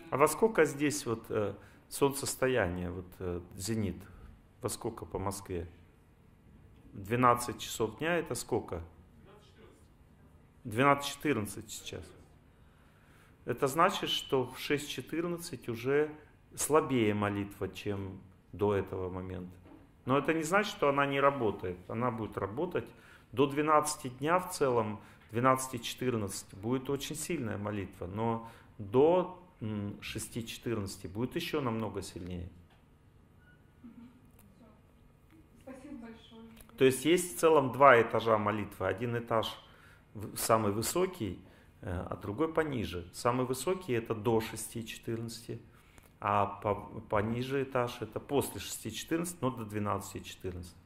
А во сколько здесь вот солнцестояние, вот зенит? Во сколько по Москве? 12 часов дня это сколько? 12:14 сейчас. Это значит, что в 6:14 уже слабее молитва, чем до этого момента. Но это не значит, что она не работает. Она будет работать до 12 дня в целом, 12:14 будет очень сильная молитва, но до 6:14 будет еще намного сильнее. Спасибо большое. То есть есть в целом два этажа молитвы. Один этаж самый высокий, а другой пониже. Самый высокий это до 6:14, а пониже этаж это после 6:14, но до 12:14.